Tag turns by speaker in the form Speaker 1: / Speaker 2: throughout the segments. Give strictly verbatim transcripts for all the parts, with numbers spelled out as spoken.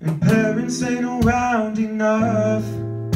Speaker 1: and parents ain't around enough.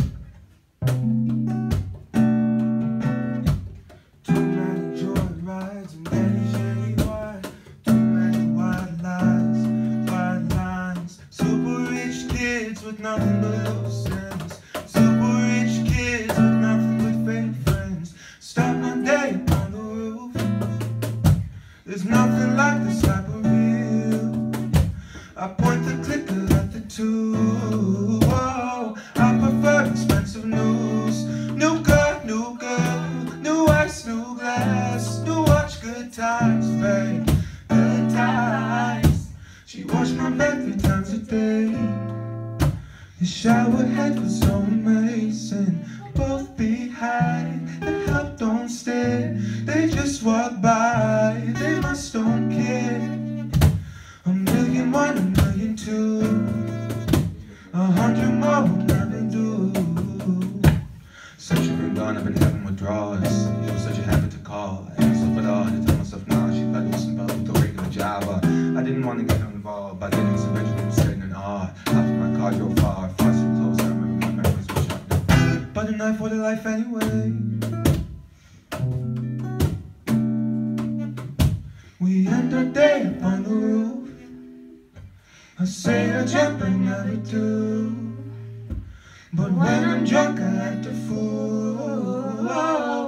Speaker 1: Too many joy rides and many shady wide. Too many white lies, white lines. Super rich kids with nothing but loose ends. Super rich kids with nothing but fake friends. Start my day on the roof. There's nothing like this type of view. I point the clicker at the tube. Whoa, I prefer expensive news. New car, new girl, new ice, new glass, new watch, good times, babe, good times. She washed my back three times a day. The shower head was so amazing. Both behind, the help don't stay. They just walk by, they must don't care. A million one, a million two, a hundred more will never do. Such a been gone, I've been having withdrawals. It was such a habit to call. I asked myself it all, to tell myself now she better listen about with a regular job. uh, I didn't want to get involved by getting some Benjamin sitting in awe. Hopped in my car, drove far, far so close, I remember my memories were shot down. But a knife for the life anyway. We end our day up on the roof. I say I jump and never do, but when I'm drunk I act a fool.